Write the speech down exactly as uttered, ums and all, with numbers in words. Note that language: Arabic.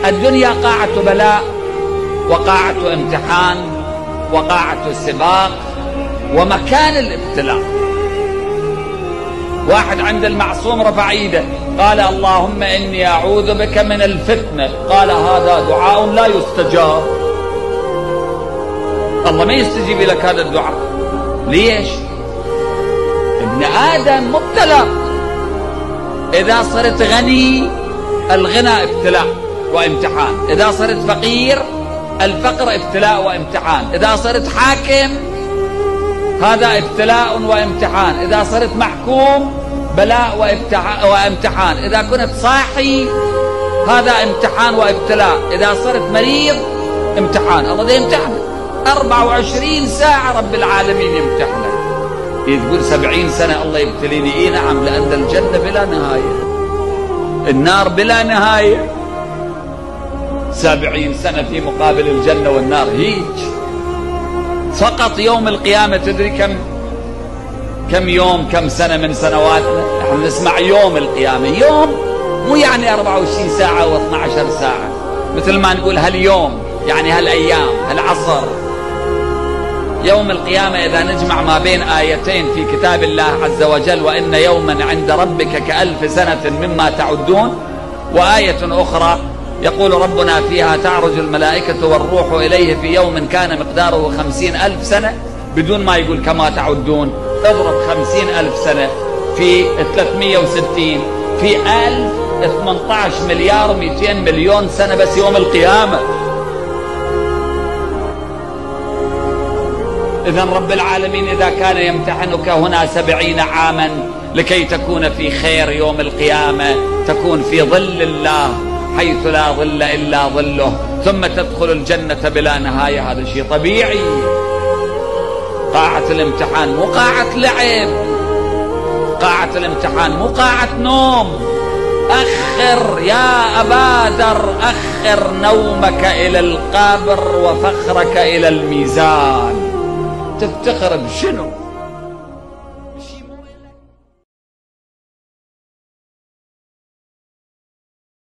الدنيا قاعة بلاء وقاعة امتحان وقاعة سباق ومكان الابتلاء. واحد عند المعصوم رفع ايده قال اللهم إني أعوذ بك من الفتنة، قال هذا دعاء لا يستجاب. الله ما يستجيب لك هذا الدعاء. ليش؟ ابن آدم مبتلى. إذا صرت غني الغنى ابتلاء وامتحان، إذا صرت فقير الفقر ابتلاء وامتحان، إذا صرت حاكم هذا ابتلاء وامتحان، إذا صرت محكوم بلاء وامتحان، إذا كنت صاحي هذا امتحان وابتلاء، إذا صرت مريض امتحان. الله ده يمتحنك أربعة وعشرين ساعة رب العالمين يمتحنك. تقول سبعين سنة الله يبتليني، إيه نعم، لأن الجنة بلا نهاية، النار بلا نهاية. سبعين سنة في مقابل الجنة والنار هيج. فقط يوم القيامة تدري كم كم يوم كم سنة من سنواتنا؟ نحن نسمع يوم القيامة، يوم مو يعني أربعة وعشرين ساعة و اثنتي عشرة ساعة، مثل ما نقول هاليوم يعني هالأيام هالعصر. يوم القيامة إذا نجمع ما بين آيتين في كتاب الله عز وجل، وإن يوما عند ربك كألف سنة مما تعدون، وآية أخرى يقول ربنا فيها تعرج الملائكة والروح إليه في يوم كان مقداره خمسين ألف سنة، بدون ما يقول كما تعدون. اضرب خمسين ألف سنة في ثلاثمئة وستين في ألف، ثمانية عشر مليار ومئتين مليون سنة بس يوم القيامة. إذن رب العالمين إذا كان يمتحنك هنا سبعين عاما لكي تكون في خير يوم القيامة، تكون في ظل الله حيث لا ظل إلا ظله، ثم تدخل الجنة بلا نهاية، هذا شيء طبيعي. قاعة الامتحان مو قاعة لعب، قاعة الامتحان مو قاعة نوم. أخر يا أبا ذر، أخر نومك إلى القبر وفخرك إلى الميزان. تفتخر بشنو؟